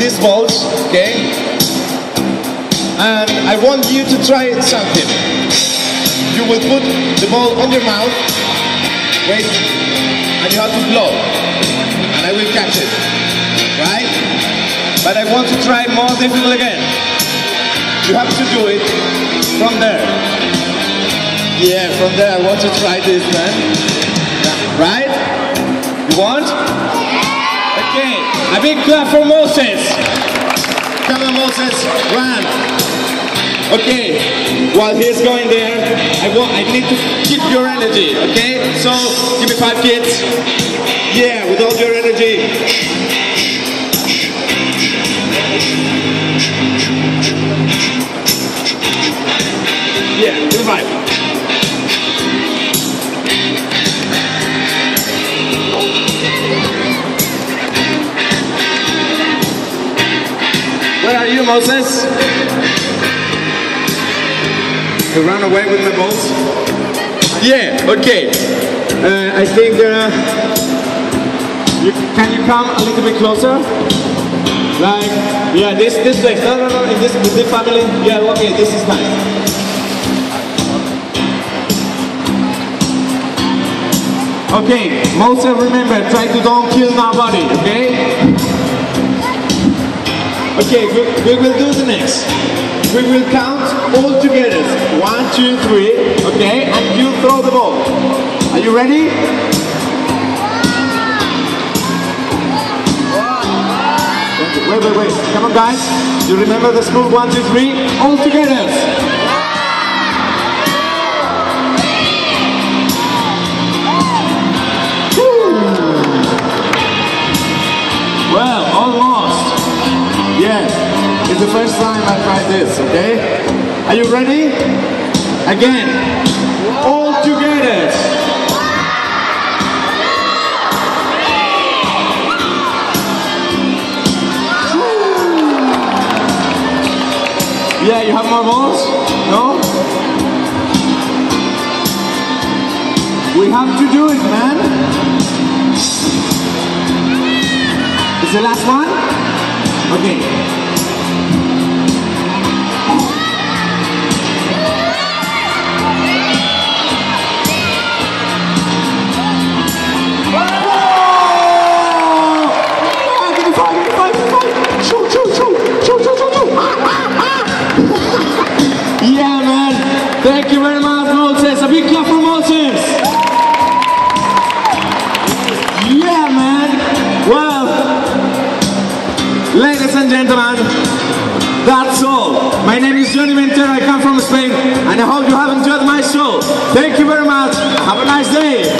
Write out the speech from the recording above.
these balls, okay? And I want you to try something. You will put the ball on your mouth, wait, and you have to blow, and I will catch it, right? But I want to try more difficult again. You have to do it from there. Yeah, from there. I want to try this, man. Right? You want? Okay. A big clap for Moses. Come on, Moses. Run. Okay. While he's going there, I need to keep your energy. Okay? So give me 5 kids. Yeah, with all your energy. Yeah, give me 5. Where are you, Moses? You ran away with my balls? Yeah, okay. I think, can you come a little bit closer? Like, yeah, this place. No, in this family. Yeah, okay, this is nice. Okay, Moses, remember, try to don't kill nobody, okay? Okay, we will do the next. We will count all together. 1, 2, 3, okay? And you throw the ball. Are you ready? Wait. Come on, guys. You remember the school? 1, 2, 3, all together. Well, almost. Yeah, it's the first time I tried this, okay? Are you ready? Again, all together. Yeah, you have more balls? No? We have to do it, man. Is the last one? Okay. Yeah, man. Thank you very much, Moses. A big clap for Moses. Yeah, man. Well, ladies and gentlemen, that's all. My name is Johnny Ventura. I come from Spain, and I hope you have enjoyed my show. Thank you very much. Have a nice day.